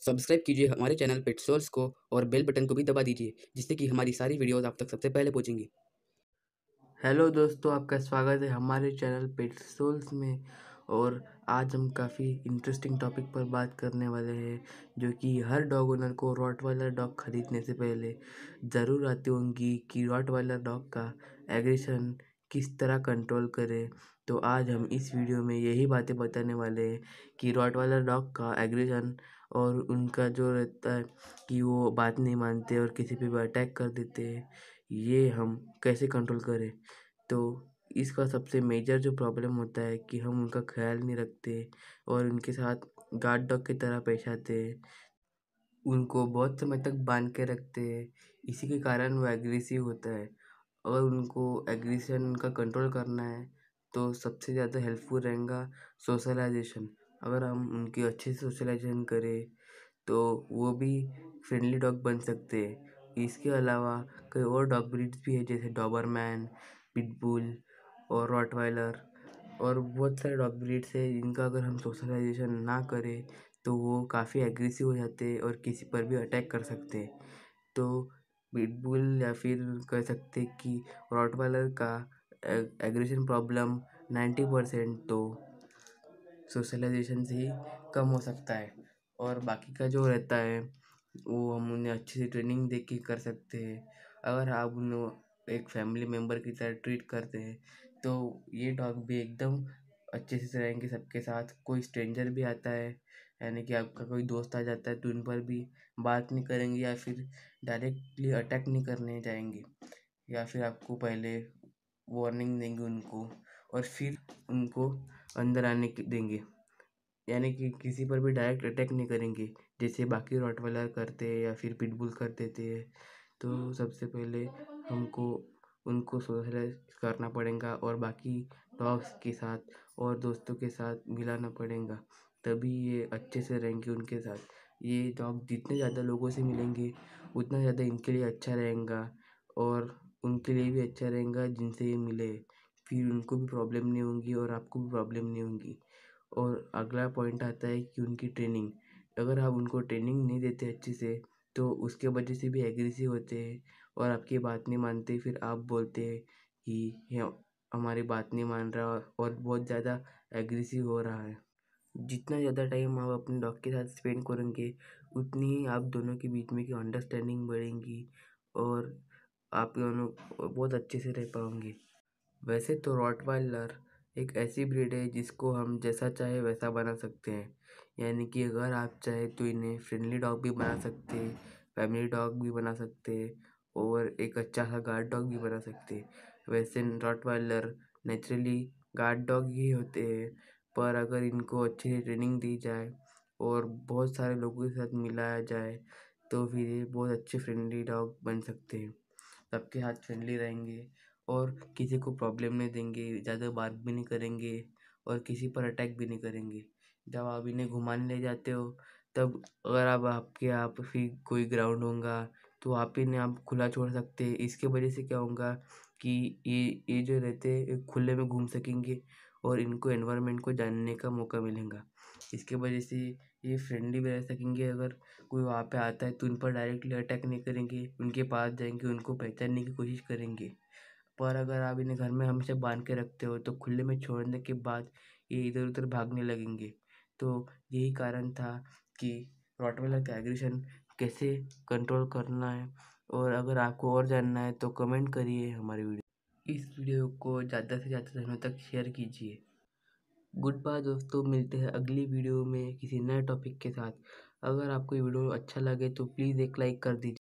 Subscribe कीजिए हमारे channel पेट souls को और बेल बटन को भी दबा दीजिए, जिससे कि हमारी सारी वीडियोस आप तक सबसे पहले पहुंचेंगी। हेलो दोस्तों, आपका स्वागत है हमारे चैनल पेट सोल्स में। और आज हम काफ़ी इंटरेस्टिंग टॉपिक पर बात करने वाले हैं, जो कि हर डॉग ओनर को रॉटवाइलर डॉग खरीदने से पहले ज़रूर आती होंगी कि रॉटवाइलर डॉग का एग्रेशन किस तरह कंट्रोल करें। तो आज हम इस वीडियो में यही बातें बताने वाले हैं कि रॉटवाइलर डॉग का एग्रेशन और उनका जो रहता है कि वो बात नहीं मानते और किसी पे भी अटैक कर देते हैं, ये हम कैसे कंट्रोल करें। तो इसका सबसे मेजर जो प्रॉब्लम होता है कि हम उनका ख्याल नहीं रखते और उनके साथ गार्ड डॉग की तरह पेश आते हैं, उनको बहुत समय तक बांध के रखते हैं। इसी के कारण वो एग्रेसिव होता है। अगर उनको एग्रेशन उनका कंट्रोल करना है तो सबसे ज़्यादा हेल्पफुल रहेगा सोशलाइजेशन। अगर हम उनकी अच्छे से सोशलाइजेशन करें तो वो भी फ्रेंडली डॉग बन सकते हैं। इसके अलावा कई और डॉग ब्रीड्स भी है, जैसे डॉबरमैन, पिटबुल और रॉटवाइलर और बहुत सारे डॉग ब्रीड्स है जिनका अगर हम सोशलाइजेशन ना करें तो वो काफ़ी एग्रेसिव हो जाते हैं और किसी पर भी अटैक कर सकते हैं। तो पिटबुल या फिर कह सकते हैं कि रॉटवाइलर का एग्रेशन प्रॉब्लम 90% तो सोशलाइजेशन से ही कम हो सकता है। और बाकी का जो रहता है वो हम उन्हें अच्छे से ट्रेनिंग दे के कर सकते हैं। अगर आप उन्हें एक फैमिली मेम्बर की तरह ट्रीट करते हैं तो ये डॉग भी एकदम अच्छे से रहेंगे सबके साथ। कोई स्ट्रेंजर भी आता है, यानी कि आपका कोई दोस्त आ जाता है, तो उन पर भी बात नहीं करेंगे या फिर डायरेक्टली अटैक नहीं करने जाएंगे, या फिर आपको पहले वार्निंग देंगे उनको और फिर उनको अंदर आने देंगे। यानी कि किसी पर भी डायरेक्ट अटैक नहीं करेंगे जैसे बाकी रॉटवाइलर करते हैं या फिर पिटबुल कर देते हैं। तो सबसे पहले हमको उनको सोशलाइज करना पड़ेगा और बाकी डॉग्स के साथ और दोस्तों के साथ मिलाना पड़ेगा, तभी ये अच्छे से रहेंगे उनके साथ। ये डॉग जितने ज़्यादा लोगों से मिलेंगे उतना ज़्यादा इनके लिए अच्छा रहेगा और उनके लिए भी अच्छा रहेगा जिनसे ये मिले। फिर उनको भी प्रॉब्लम नहीं होंगी और आपको भी प्रॉब्लम नहीं होंगी। और अगला पॉइंट आता है कि उनकी ट्रेनिंग। अगर आप उनको ट्रेनिंग नहीं देते अच्छे से तो उसके वजह से भी एग्रेसिव होते हैं और आपकी बात नहीं मानते। फिर आप बोलते हैं कि ये हमारी बात नहीं मान रहा और बहुत ज़्यादा एग्रेसिव हो रहा है। जितना ज़्यादा टाइम आप अपने डॉग के साथ स्पेंड करेंगे उतनी ही आप दोनों के बीच में की अंडरस्टैंडिंग बढ़ेगी और आप दोनों बहुत अच्छे से रह पाओगे। वैसे तो रॉटवाइलर एक ऐसी ब्रीड है जिसको हम जैसा चाहे वैसा बना सकते हैं। यानी कि अगर आप चाहे तो इन्हें फ्रेंडली डॉग भी बना सकते हैं, फैमिली डॉग भी बना सकते हैं और एक अच्छा सा गार्ड डॉग भी बना सकते हैं। वैसे रॉटवाइलर नेचुरली गार्ड डॉग ही होते हैं, पर अगर इनको अच्छी से ट्रेनिंग दी जाए और बहुत सारे लोगों के साथ मिलाया जाए तो फिर ये बहुत अच्छे फ्रेंडली डॉग बन सकते हैं। सबके साथ फ्रेंडली रहेंगे और किसी को प्रॉब्लम नहीं देंगे, ज़्यादा बार्क भी नहीं करेंगे और किसी पर अटैक भी नहीं करेंगे। जब आप इन्हें घुमाने ले जाते हो तब अगर आपके आप फिर कोई ग्राउंड होगा तो आप इन्हें आप खुला छोड़ सकते हैं। इसके वजह से क्या होगा कि ये जो रहते हैं खुले में घूम सकेंगे और इनको एनवायरनमेंट को जानने का मौका मिलेगा। इसके वजह से ये फ्रेंडली भी रह सकेंगे। अगर कोई वहाँ पे आता है तो उन पर डायरेक्टली अटैक नहीं करेंगे, उनके पास जाएंगे, उनको पहचानने की कोशिश करेंगे। पर अगर आप इन्हें घर में हमेशा बांध के रखते हो तो खुले में छोड़ने के बाद ये इधर उधर भागने लगेंगे। तो यही कारण था कि रॉटवैलर का एग्रेशन कैसे कंट्रोल करना है। और अगर आपको और जानना है तो कमेंट करिए हमारी वीडियो। इस वीडियो को ज़्यादा से ज़्यादा जनों तक शेयर कीजिए। गुड बाय दोस्तों, मिलते हैं अगली वीडियो में किसी नए टॉपिक के साथ। अगर आपको ये वीडियो अच्छा लगे तो प्लीज़ एक लाइक कर दीजिए।